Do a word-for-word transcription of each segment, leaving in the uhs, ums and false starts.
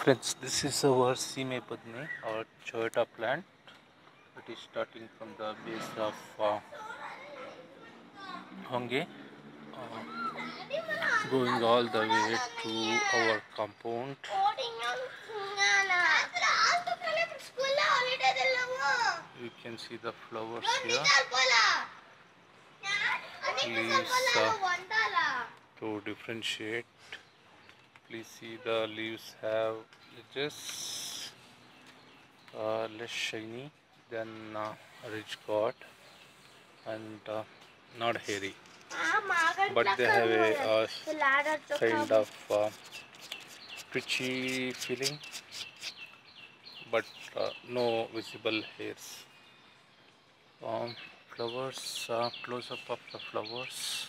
Friends, this is our Sime Padme or Choeta plant. It is starting from the base of uh, Honge, uh, going all the way to our compound. You can see the flowers here. Leaves uh, to differentiate. Please see the leaves have edges, uh, less shiny than uh, ridge gourd and uh, not hairy, but they have a, a kind of uh, twitchy feeling, but uh, no visible hairs. Um, flowers, uh, close up of the flowers.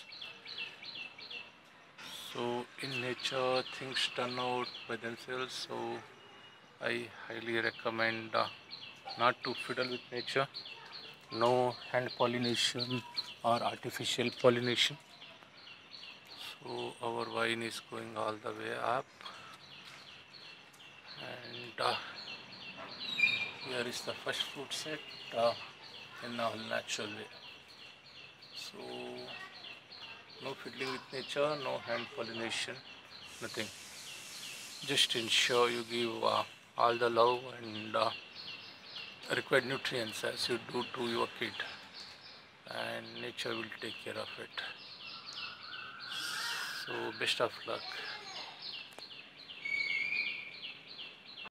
So in nature things turn out by themselves, so I highly recommend uh, not to fiddle with nature. No hand pollination or artificial pollination. So our vine is going all the way up, and uh, here is the first fruit set uh, in a natural way. So no fiddling with nature, no hand pollination, nothing. Just ensure you give uh, all the love and uh, required nutrients as you do to your kid, and nature will take care of it. So best of luck.